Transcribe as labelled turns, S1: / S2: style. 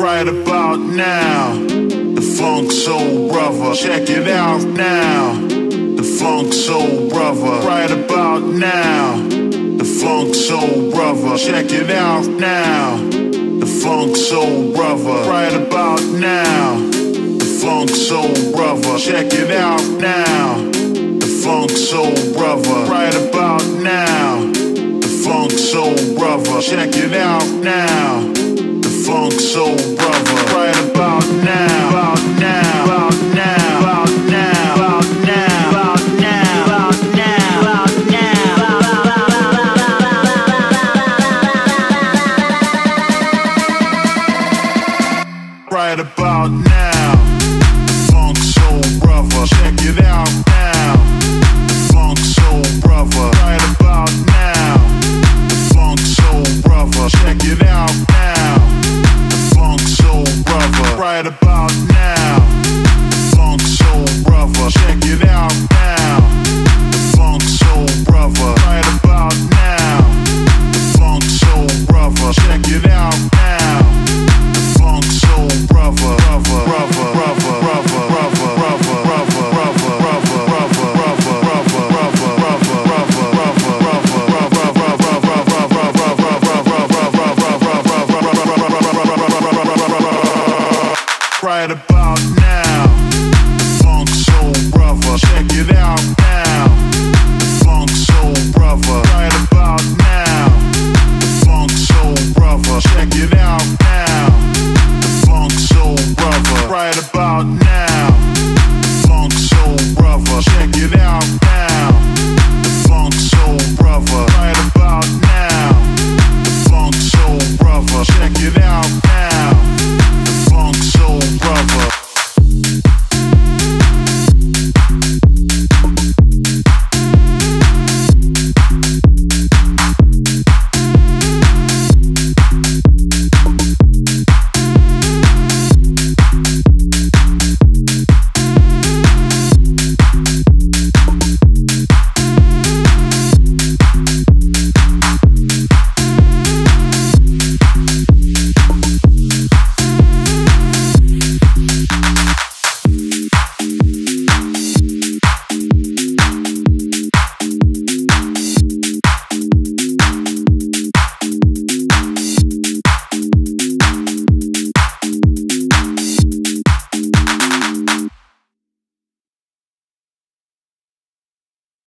S1: right about now. The Funk Soul Brother, check it out now. The Funk Soul Brother, right about now. The Funk Soul Brother, check it out now. The Funk Soul Brother, right about now. The Funk Soul Brother, check it out now. The Funk Soul Brother, right about now. The Funk Soul Brother, check it out now. The Funk Soul Brother, right about now. About now, about now, about now, about now, about now, about now, about now. Right about now. The Funk Soul Brother, check it out now. The Funk Soul Brother, right about now. The Funk Soul Brother, check it out.